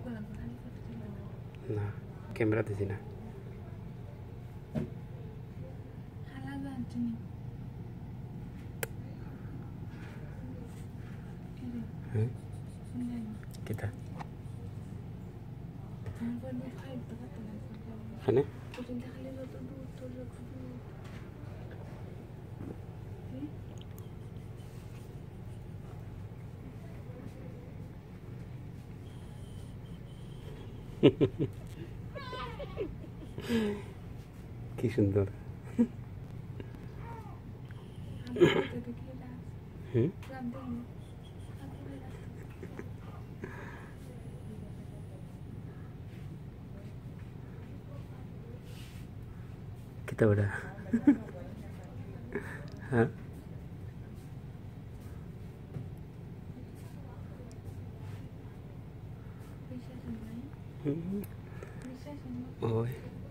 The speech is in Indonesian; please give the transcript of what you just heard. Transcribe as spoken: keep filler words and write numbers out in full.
Nah, kamera di sini. Hmm? Kita. Kana? কি সুন্দর। হুম? Kita udah. Hah? Hmm. Oh.